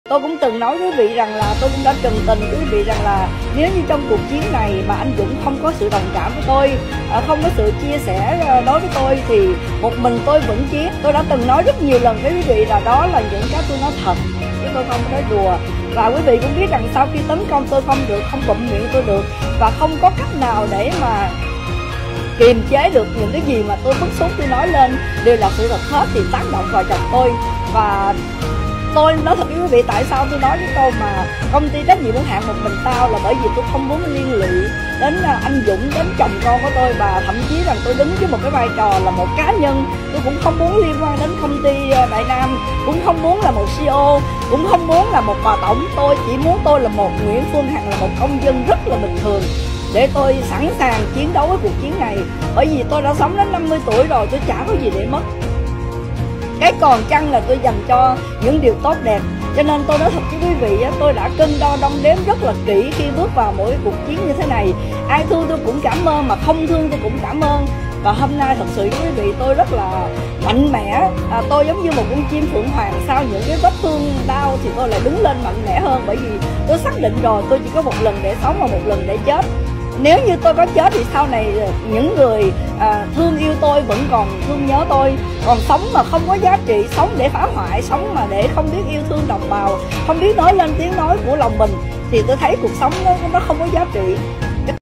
Tôi cũng từng nói với quý vị rằng là tôi cũng đã trần tình với quý vị rằng là nếu như trong cuộc chiến này mà anh Dũng không có sự đồng cảm với tôi, không có sự chia sẻ đối với tôi thì một mình tôi vẫn chiến. Tôi đã từng nói rất nhiều lần với quý vị là đó là những cái tôi nói thật chứ tôi không có nói đùa. Và quý vị cũng biết rằng sau khi tấn công tôi không được, không bụm miệng tôi được và không có cách nào để mà kiềm chế được những cái gì mà tôi bức xúc tôi nói lên đều là sự thật hết thì tác động vào chồng tôi. Và tôi nói thật với quý vị tại sao tôi nói cái câu mà công ty trách nhiệm hữu hạn một mình tao là bởi vì tôi không muốn liên lụy đến anh Dũng, đến chồng con của tôi, và thậm chí rằng tôi đứng với một cái vai trò là một cá nhân. Tôi cũng không muốn liên quan đến công ty Đại Nam, cũng không muốn là một CEO, cũng không muốn là một bà tổng. Tôi chỉ muốn tôi là một Nguyễn Phương Hằng, là một công dân rất là bình thường để tôi sẵn sàng chiến đấu với cuộc chiến này. Bởi vì tôi đã sống đến 50 tuổi rồi, tôi chả có gì để mất. Cái còn chăng là tôi dành cho những điều tốt đẹp. Cho nên tôi nói thật với quý vị, tôi đã cân đo đong đếm rất là kỹ khi bước vào mỗi cuộc chiến như thế này. Ai thương tôi cũng cảm ơn, mà không thương tôi cũng cảm ơn. Và hôm nay thật sự với quý vị tôi rất là mạnh mẽ. Tôi giống như một con chim phượng hoàng, sau những cái vết thương đau thì tôi lại đứng lên mạnh mẽ hơn. Bởi vì tôi xác định rồi tôi chỉ có một lần để sống và một lần để chết. Nếu như tôi có chết thì sau này những người thương yêu tôi vẫn còn thương nhớ tôi. Còn sống mà không có giá trị, sống để phá hoại, sống mà để không biết yêu thương đồng bào, không biết nói lên tiếng nói của lòng mình thì tôi thấy cuộc sống nó không có giá trị.